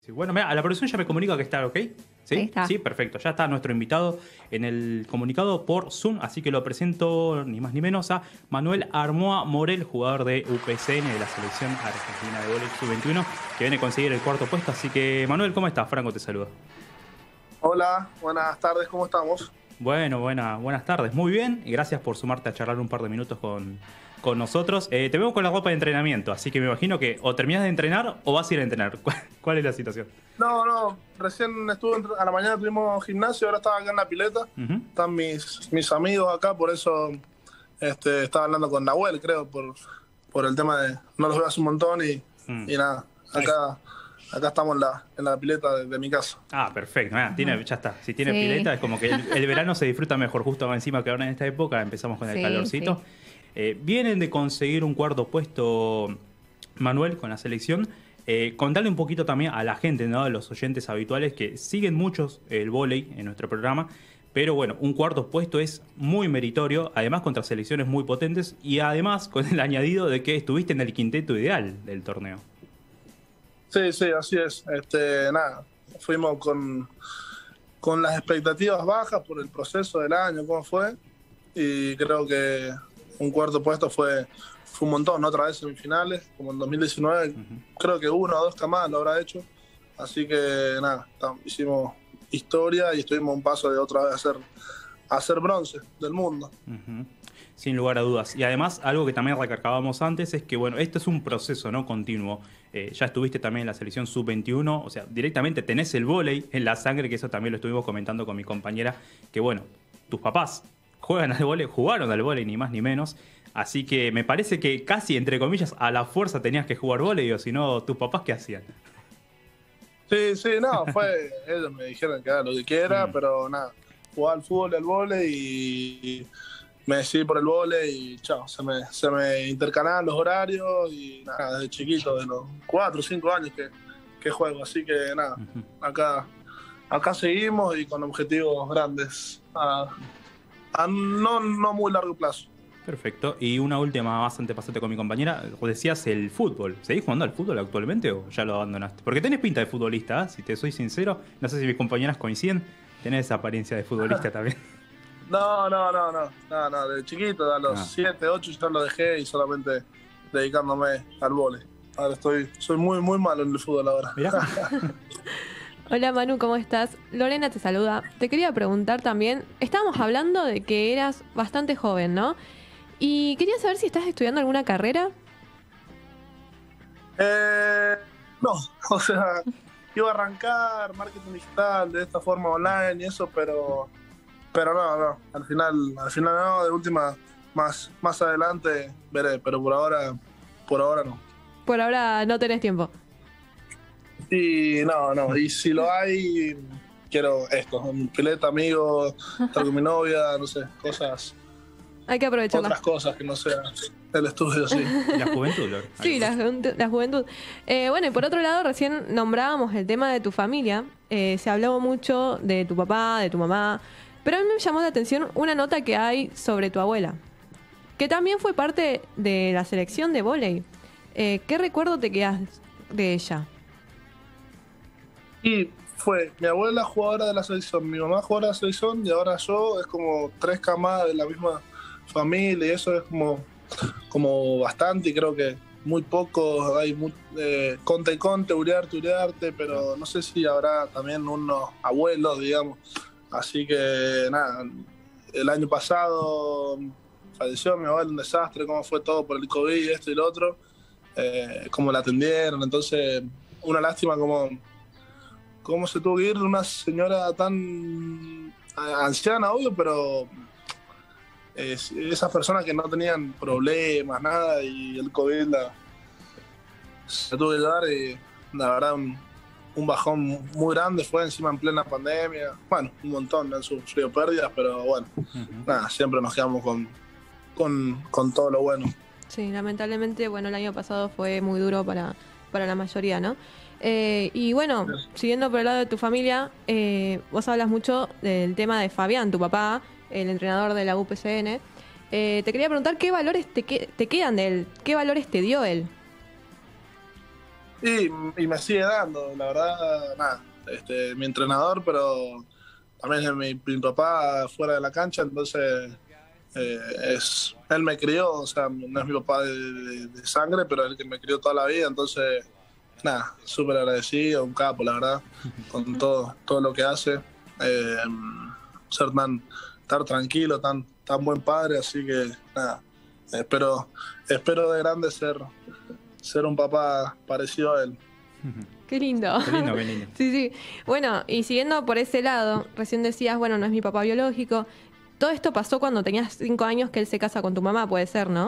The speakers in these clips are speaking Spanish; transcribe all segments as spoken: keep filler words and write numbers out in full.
Sí, bueno, mira, la producción ya me comunica que está ok. ¿Sí? Ahí está. Sí, perfecto. Ya está nuestro invitado en el comunicado por Zoom, así que lo presento ni más ni menos a Manuel Armoa Morel, jugador de U P C N de la selección argentina de vóley sub veintiuno, que viene a conseguir el cuarto puesto. Así que, Manuel, ¿cómo estás? Franco te saluda. Hola, buenas tardes, ¿cómo estamos? Bueno, buena, buenas tardes. Muy bien, y gracias por sumarte a charlar un par de minutos con, con nosotros. Eh, te veo con la ropa de entrenamiento, así que me imagino que o terminás de entrenar o vas a ir a entrenar. ¿Cuál, cuál es la situación? No, no, recién estuve, entre- a la mañana tuvimos gimnasio, ahora estaba acá en la pileta. Ujú. Están mis, mis amigos acá, por eso este, estaba hablando con Nahuel, creo, por, por el tema de no los veo hace un montón y, Mm. y nada, acá, acá estamos en la, en la pileta de, de mi casa. Ah, perfecto. Ah, tiene, ya está. Si tiene Sí. pileta, es como que el, el verano se disfruta mejor. Justo encima que ahora en esta época empezamos con el Sí, calorcito. sí. Eh, vienen de conseguir un cuarto puesto, Manuel, con la selección. Eh, contarle un poquito también a la gente, ¿no? A los oyentes habituales que siguen muchos el vóley en nuestro programa. Pero bueno, un cuarto puesto es muy meritorio, además contra selecciones muy potentes y además con el añadido de que estuviste en el quinteto ideal del torneo. Sí, sí, así es. Este, nada, fuimos con, con las expectativas bajas por el proceso del año, cómo fue, y creo que un cuarto puesto fue, fue un montón, ¿no? Otra vez semifinales, como en dos mil diecinueve, creo que uno o dos camadas lo habrá hecho, así que nada, tam- hicimos historia y estuvimos a un paso de otra vez a hacer, a hacer bronce del mundo. Ujú. Sin lugar a dudas. Y además, algo que también recargábamos antes es que, bueno, esto es un proceso, ¿no? Continuo. Eh, ya estuviste también en la selección sub veintiuno, o sea, directamente tenés el vóley en la sangre, que eso también lo estuvimos comentando con mi compañera, que, bueno, tus papás juegan al vóley, jugaron al vóley, ni más ni menos. Así que me parece que casi, entre comillas, a la fuerza tenías que jugar vóley, o si no, tus papás, ¿qué hacían? Sí, sí, no, fue, ellos me dijeron que haga lo que quiera, Mm. pero nada, jugaba al fútbol, al vóley y me decidí por el vóley y chao, se me, se me intercalaban los horarios y nada, desde chiquito, de los cuatro o cinco años que, que juego, así que nada, Ujú. acá, acá seguimos y con objetivos grandes a, a no, no muy largo plazo. Perfecto. Y una última más antes de pasarte con mi compañera. Vos decías el fútbol. ¿Seguís jugando al fútbol actualmente o ya lo abandonaste? Porque tenés pinta de futbolista, ¿eh? Si te soy sincero. No sé si mis compañeras coinciden. Tenés esa apariencia de futbolista también. No, no, no, no, no, no, de chiquito, a los Ah. siete, ocho ya lo dejé y solamente dedicándome al vóley. Ahora estoy, soy muy, muy malo en el fútbol ahora. Mirá. Hola Manu, ¿cómo estás? Lorena te saluda. Te quería preguntar también, estábamos hablando de que eras bastante joven, ¿no? Y quería saber si estás estudiando alguna carrera. Eh, no, o sea, iba a arrancar marketing digital de esta forma online y eso, pero, pero no, no, al final, al final no, de última, más, más adelante veré, pero por ahora, por ahora no. Por ahora no tenés tiempo. Y no, no, y si lo hay, quiero esto, un pileta, amigos, estar con mi novia, no sé, cosas, Hay que aprovecharla. otras cosas que no sea el estudio, sí. Y la juventud, Lor. Sí, la, juventud- la juventud. Eh, bueno, y por otro lado, recién nombrábamos el tema de tu familia. Eh, se habló mucho de tu papá, de tu mamá. Pero a mí me llamó la atención una nota que hay sobre tu abuela, que también fue parte de la selección de vóley. Eh, ¿Qué recuerdo te quedas de ella? Y fue mi abuela jugadora de la selección, mi mamá jugadora de la selección y ahora yo, es como tres camadas de la misma familia y eso es como, como bastante y creo que muy poco, hay muy, eh, conte y conte, uriarte, uriarte, pero no sé si habrá también unos abuelos, digamos. Así que nada, el año pasado falleció mi abuela, un desastre, cómo fue todo por el COVID, esto y lo otro, eh, cómo la atendieron, entonces una lástima como cómo se tuvo que ir una señora tan anciana, obvio, pero eh, esas personas que no tenían problemas, nada, y el COVID la, se tuvo que dar y la verdad un, un bajón muy grande fue encima en plena pandemia. Bueno, un montón han sufrido pérdidas, pero bueno, Ujú. nada, siempre nos quedamos con, con, con todo lo bueno. Sí, lamentablemente, bueno, el año pasado fue muy duro para, para la mayoría, ¿no? Eh, y bueno, siguiendo por el lado de tu familia, eh, vos hablas mucho del tema de Fabián, tu papá, el entrenador de la U P C N. Eh, te quería preguntar qué valores te, que- te quedan de él, qué valores te dio él. Y, y me sigue dando, la verdad, nada. Este, mi entrenador, pero también es mi, mi papá fuera de la cancha, entonces eh, es él me crió, o sea, no es mi papá de, de, de sangre, pero es el que me crió toda la vida, entonces, nada, súper agradecido, un capo, la verdad, con todo, todo lo que hace. Eh, ser tan, estar tranquilo, tan, tan buen padre, así que, nada, espero, espero de grande ser, ser un papá parecido a él. Qué lindo. Qué lindo, qué lindo. Sí, sí. Bueno, y siguiendo por ese lado, recién decías, bueno, no es mi papá biológico. Todo esto pasó cuando tenías cinco años que él se casa con tu mamá, puede ser, ¿no?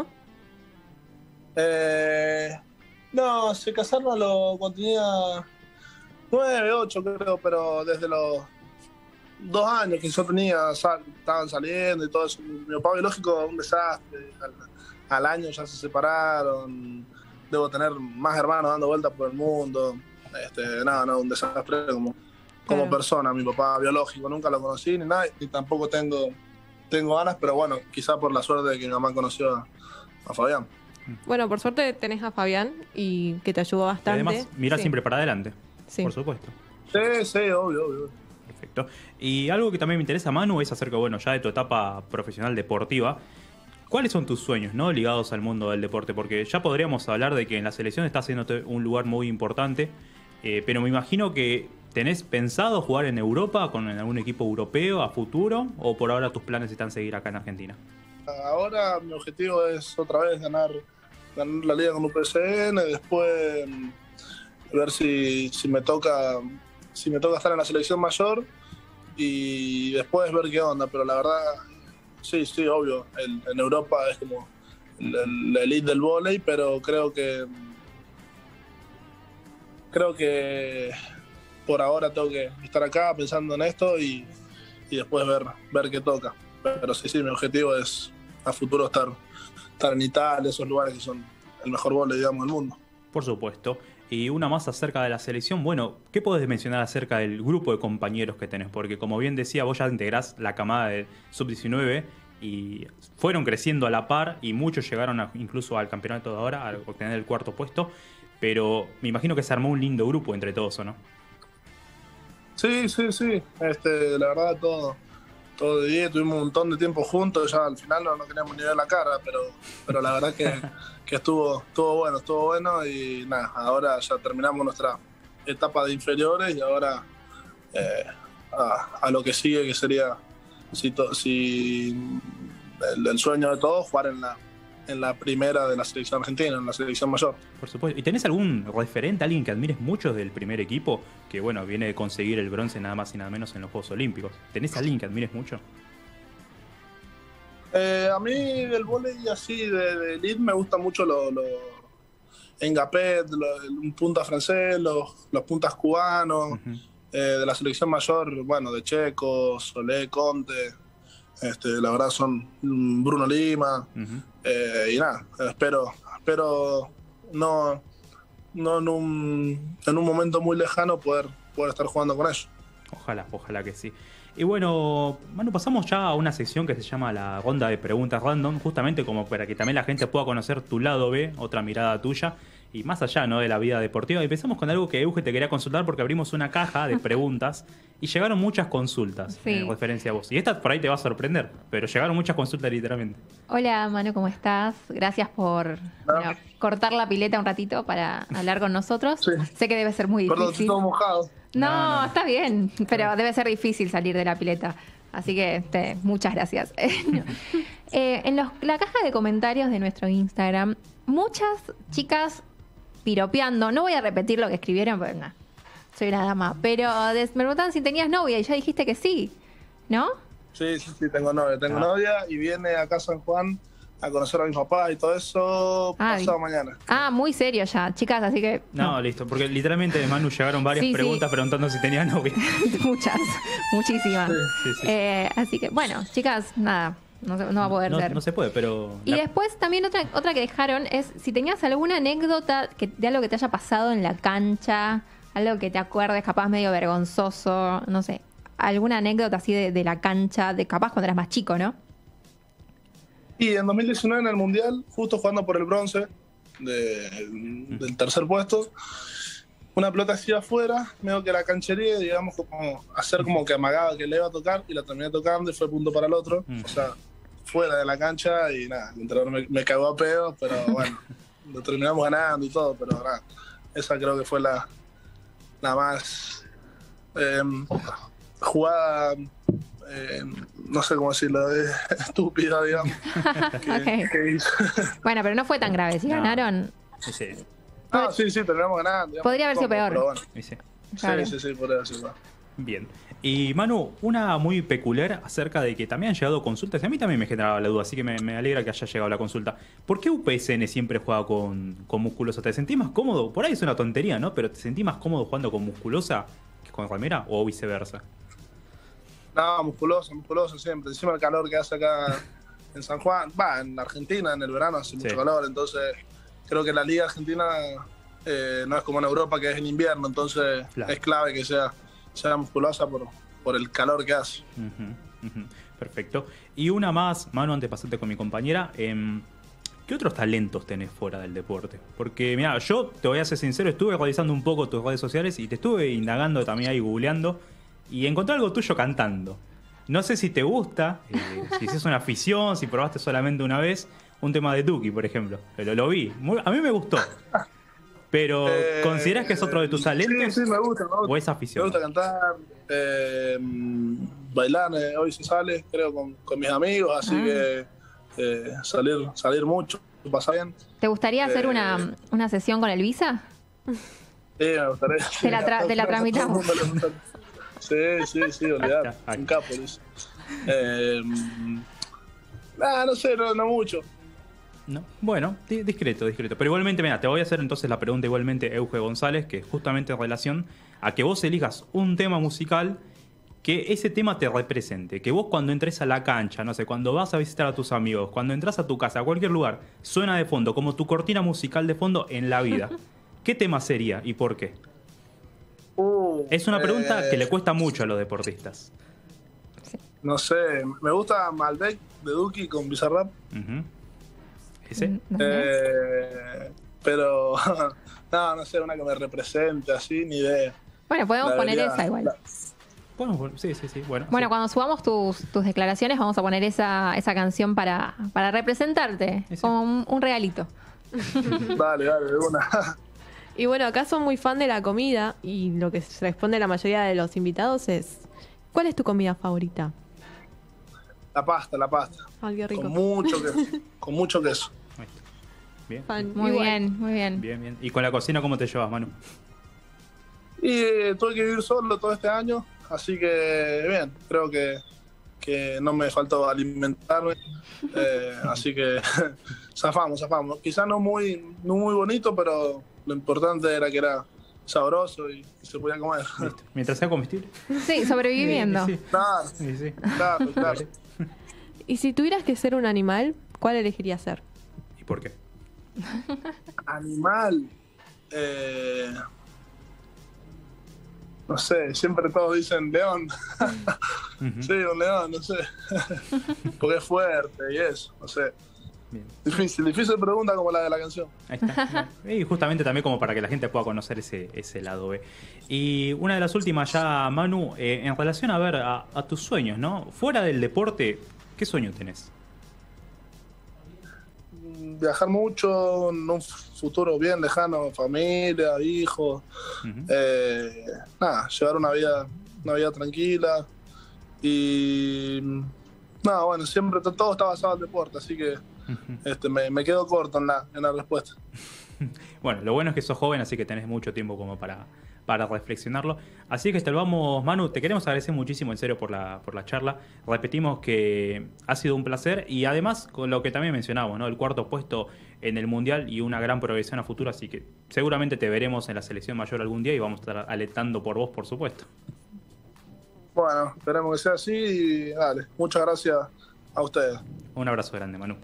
Eh, no, se casaron a lo, cuando tenía nueve, ocho creo, pero desde los dos años que yo tenía, sal, estaban saliendo y todo eso. Mi papá biológico un desastre. Al, al año ya se separaron. Debo tener más hermanos dando vueltas por el mundo. Este, nada, no, un desastre como, como Claro. persona. Mi papá biológico nunca lo conocí ni nada, y tampoco tengo, tengo ganas, pero bueno, quizá por la suerte de que mi mamá conoció a, a Fabián. Bueno, por suerte tenés a Fabián y que te ayudó Y bastante. además, mira Sí. siempre para adelante, Sí. por supuesto. Sí, sí, obvio, obvio. Perfecto. Y algo que también me interesa, Manu, es acerca, bueno, ya de tu etapa profesional deportiva. ¿Cuáles son tus sueños, no, ligados al mundo del deporte? Porque ya podríamos hablar de que en la selección está haciendo un lugar muy importante, eh, pero me imagino que tenés pensado jugar en Europa, con en algún equipo europeo a futuro, o por ahora tus planes están seguir acá en Argentina. Ahora mi objetivo es otra vez ganar, ganar la liga con U P C N, después mm, ver si, si me toca si me toca estar en la selección mayor y después ver qué onda, pero la verdad, sí, sí, obvio, el, en Europa es como el- el- la elite del vóley, pero creo que creo que por ahora tengo que estar acá pensando en esto y, y después ver, ver qué toca. Pero sí, sí, mi objetivo es a futuro estar, estar en Italia, esos lugares que son el mejor vóley, digamos, del mundo. Por supuesto. Y una más acerca de la selección. Bueno, ¿qué podés mencionar acerca del grupo de compañeros que tenés? Porque como bien decía, vos ya integrás la camada de sub diecinueve y fueron creciendo a la par y muchos llegaron a- incluso al campeonato de ahora, a obtener el cuarto puesto. Pero me imagino que se armó un lindo grupo entre todos, ¿o no? Sí, sí, sí. Este, la verdad, todo, todo de diez, tuvimos un montón de tiempo juntos, ya al final no, no queríamos ni ver la cara, pero, pero la verdad que, que estuvo, estuvo bueno, estuvo bueno y nada, ahora ya terminamos nuestra etapa de inferiores y ahora eh, a, a lo que sigue, que sería si, to- si el, el sueño de todos, jugar en la, en la primera de la selección argentina, en la selección mayor. Por supuesto. ¿Y tenés algún referente, alguien que admires mucho del primer equipo? Que bueno, viene de conseguir el bronce nada más y nada menos en los Juegos Olímpicos. ¿Tenés alguien que admires mucho? Eh, a mí el vóley así de, de elite me gusta mucho lo, lo Engapet, lo- un punta francés, los, los puntas cubanos, Ujú. eh, de la selección mayor, bueno, de Checo, Solé, Conte, este, la verdad son mm, Bruno Lima, Ujú. eh, y nada, espero, espero no, no en un, en un momento muy lejano poder, poder estar jugando con ellos. Ojalá, ojalá que sí. Y bueno, bueno, pasamos ya a una sección que se llama la ronda de preguntas random, justamente como para que también la gente pueda conocer tu lado B, otra mirada tuya, y más allá, ¿no?, de la vida deportiva. Y empezamos con algo que Euge te quería consultar porque abrimos una caja de preguntas y llegaron muchas consultas Sí. en referencia a vos. Y esta por ahí te va a sorprender, pero llegaron muchas consultas literalmente. Hola Manu, ¿cómo estás? Gracias por bueno, cortar la pileta un ratito para hablar con nosotros. Sí. Sé que debe ser muy Perdón, estoy difícil. todo mojado. No, No, no. está bien, pero debe ser difícil salir de la pileta. Así que te- muchas gracias. Eh, en los- la caja de comentarios de nuestro Instagram, muchas chicas piropeando, no voy a repetir lo que escribieron, porque no, soy una dama, pero des- me preguntaban si tenías novia y ya dijiste que sí, ¿no? Sí, sí, sí, tengo novia. Tengo Ah. novia y viene acá a San Juan a conocer a mi papá y todo eso Ah, pasado bien. mañana. Ah, muy serio ya, chicas, así que No, listo, porque literalmente de Manu llegaron varias Sí, sí. preguntas preguntando si tenías novia. muchas, muchísimas. Sí, sí. Eh, así que, bueno, chicas, nada, no, se- no va a poder no, ser. no se puede, pero... Y la- después también otra, otra que dejaron es si tenías alguna anécdota que, de algo que te haya pasado en la cancha, algo que te acuerdes, capaz medio vergonzoso, no sé, alguna anécdota así de, de la cancha, de capaz cuando eras más chico, ¿no? Y en dos mil diecinueve en el Mundial, justo jugando por el bronce de- del tercer puesto, una pelota así afuera, medio que la canchería, digamos, como hacer como que amagaba que le iba a tocar y la terminé tocando y fue punto para el otro. Mm. O sea, fuera de la cancha y nada, el entrenador me, me cagó a pedo, pero bueno, lo terminamos ganando y todo, pero nada, esa creo que fue la, la más eh, jugada, eh, no sé cómo decirlo, eh, estúpida, digamos. que, Ok. que hizo. Bueno, pero no fue tan grave. Si No. ganaron, Sí, sí, Ah, sí, sí, terminamos ganando. digamos, Podría haber sido cómodo, peor. pero bueno. sí, sí. Claro. Sí, sí, sí, podría haber sido peor. Bien. Y Manu, una muy peculiar acerca de que también han llegado consultas, y a mí también me generaba la duda, así que me, me alegra que haya llegado la consulta. ¿Por qué U P S N siempre juega con, con Musculosa? ¿Te sentís más cómodo? Por ahí es una tontería, ¿no? Pero ¿te sentís más cómodo jugando con Musculosa que con Ramera o viceversa? No, musculoso, musculoso siempre. Encima el calor que hace acá en San Juan, va, en Argentina, en el verano hace Sí. mucho calor, entonces creo que la liga argentina eh, no es como en Europa que es en invierno, entonces Claro. es clave que sea, sea musculosa por, por el calor que hace. Ujú, ujú. Perfecto. Y una más, Manu, antes de pasarte con mi compañera. em, ¿Qué otros talentos tenés fuera del deporte? Porque, mira, yo te voy a ser sincero, estuve revisando un poco tus redes sociales y te estuve indagando también ahí, googleando, y encontré algo tuyo cantando. No sé si te gusta, eh, si es una afición, si probaste solamente una vez un tema de Duki, por ejemplo. Pero lo vi. Muy- a mí me gustó. Pero, Eh, ¿considerás que es otro de tus talentos? Sí, sí, me gusta, me gusta. ¿O es Me afición? gusta cantar, eh, bailar, eh, hoy se sale, creo, con, con mis amigos, así Ah. que eh, salir, salir mucho, pasa bien. ¿te gustaría hacer Eh, una, una sesión con el Visa? Sí, me gustaría. Te la tra- te la tramitamos. Sí, sí, sí, olvidar. Ahí está, ahí Un capo, dice. Eh, ah, no sé, no, no mucho. No. Bueno, di- discreto, discreto. Pero igualmente, mira, te voy a hacer entonces la pregunta igualmente, Euge González, que es justamente en relación a que vos elijas un tema musical que ese tema te represente. Que vos cuando entres a la cancha, no sé, cuando vas a visitar a tus amigos, cuando entras a tu casa, a cualquier lugar, suena de fondo, como tu cortina musical de fondo en la vida. ¿Qué tema sería y por qué? Uh, Es una pregunta eh, que le cuesta mucho a los deportistas. No sé, me gusta Malbec de Duki con Bizarrap. Ujú. ¿Ese? No sé. Eh, pero, no, no sé, una que me represente así, ni idea. Bueno, podemos La poner verdad, esa igual. la- Bueno, bueno, sí, sí, sí. Bueno, Bueno, sí. cuando subamos tus, tus declaraciones vamos a poner esa, esa canción para, para representarte, Ese. como un, un regalito. Dale, dale, de una. Y bueno, acá son muy fan de la comida y lo que se responde la mayoría de los invitados es ¿cuál es tu comida favorita? La pasta, la pasta. Ay, qué rico. Con mucho queso. Con mucho queso. Ahí está. Bien, Fan. Muy Igual. bien, muy bien. bien, bien. ¿Y con la cocina cómo te llevas, Manu? Y eh, tuve que vivir solo todo este año, así que bien, creo que, que no me faltó alimentarme. Eh, así que zafamos, zafamos. Quizás no muy, no muy bonito, pero lo importante era que era sabroso y, y se podía comer. Listo. Mientras sea comestible. Sí, sobreviviendo. Sí, Claro, sí, sí. claro, claro. Y si tuvieras que ser un animal, ¿cuál elegirías ser? ¿Y por qué? Animal. Eh, no sé, siempre todos dicen león. Ujú. Sí, un león, no sé. Porque es fuerte y eso, no sé. Bien. Difícil, difícil pregunta como la de la canción. Ahí está. Y justamente también como para que la gente pueda conocer ese, ese lado B. Y una de las últimas ya, Manu, eh, en relación a ver a, a tus sueños, ¿no? Fuera del deporte, ¿qué sueño tenés? Viajar mucho, en un futuro bien lejano, familia, hijos. Ujú. Eh, nada, llevar una vida, una vida tranquila. Y nada, bueno, siempre to- todo está basado en el deporte, así que Ujú. este, me, me quedo corto en la, en la respuesta. Bueno, lo bueno es que sos joven, así que tenés mucho tiempo como para, para reflexionarlo. Así que te lo vamos, Manu, te queremos agradecer muchísimo en serio por la, por la charla. Repetimos que ha sido un placer y además con lo que también mencionamos, ¿no? El cuarto puesto en el Mundial y una gran progresión a futuro, así que seguramente te veremos en la selección mayor algún día y vamos a estar alentando por vos, por supuesto. Bueno, esperemos que sea así y dale, muchas gracias a ustedes. Un abrazo grande, Manu.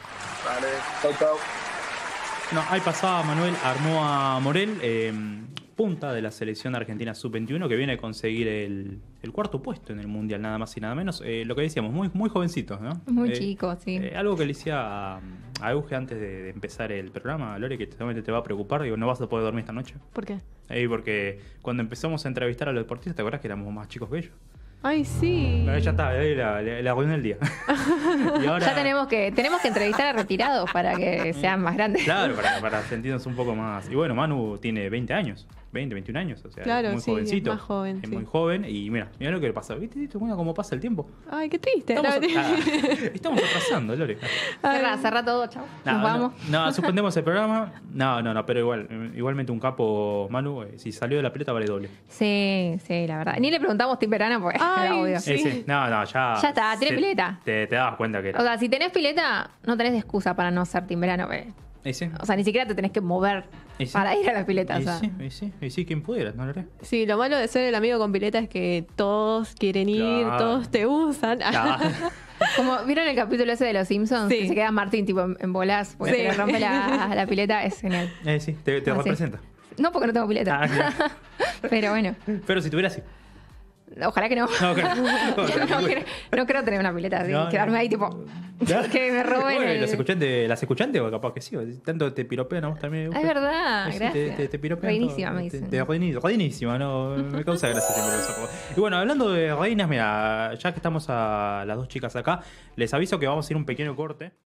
Dale, chau, chau. No, ahí pasaba Manuel Armoa Morel, eh, punta de la selección argentina sub veintiuno que viene a conseguir el, el cuarto puesto en el Mundial, nada más y nada menos. Eh, lo que decíamos, muy, muy jovencitos, ¿no? Muy Eh, chico, sí. eh, algo que le decía a, a Euge antes de, de empezar el programa, Lore, que seguramente te va a preocupar, digo, no vas a poder dormir esta noche. ¿Por qué? Eh, porque cuando empezamos a entrevistar a los deportistas, ¿te acuerdas que éramos más chicos que ellos? Ay, sí. Bueno, ya está, ahí la, la, la arruiné el día. Y ahora- Ya tenemos que, tenemos que entrevistar a retirados para que sean más grandes. Claro, para, para sentirnos un poco más. Y bueno, Manu tiene veinte años, veinte, veintiún años, o sea, Claro, es muy sí, jovencito. es más joven, Es sí. muy joven y mira, mira lo que le pasa. ¿Viste, ¿Viste cómo cómo pasa el tiempo? Ay, qué triste. Estamos, La- ah, estamos atrasando, Lore. Cerra, cerra todo, chao. No, Nos no, vamos. no, suspendemos el programa. No, no, no, pero igual, eh, igualmente un capo, Manu, eh, si salió de la pileta vale doble. Sí, sí, la verdad. Ni le preguntamos Team Verano porque Ay, era obvio. sí. Eh, sí, no, no, ya. Ya está, tiene te- pileta. Te, te dabas cuenta que era. O sea, si tenés pileta, no tenés excusa para no ser Team Verano. porque- ¿Y sí? O sea, ni siquiera te tenés que mover ¿Y sí? para ir a la pileta. O ¿Y sea. sí? ¿Y sí? ¿Y sí? ¿Quién pudiera? ¿No, Lore? Sí, lo malo de ser el amigo con pileta es que todos quieren ir, Claro. todos te usan. Ah, Como vieron el capítulo ese de los Simpsons, Sí. que se queda Martín tipo en, en bolas porque Sí. se le rompe la, la pileta, es genial. eh, sí, te, te Ah, sí. representa. No porque no tengo pileta. Ah, claro. Pero bueno, Pero si tuviera sí. ojalá que no. No, claro. Yo no, creo, no creo tener una pileta así, No, quedarme no. ahí tipo ¿Ya? que me roben Bueno, el... ¿Las escuchantes, las escuchantes o capaz que sí? Tanto te piropean a vos también. Ah, es verdad, Sí, gracias. Te, te, te piropean Reinísima, todo. me Te- dicen. te- reiní- Reinísima, no, me causa gracia siempre los apodos. Y bueno, hablando de reinas, mira, ya que estamos a las dos chicas acá, les aviso que vamos a ir a un pequeño corte.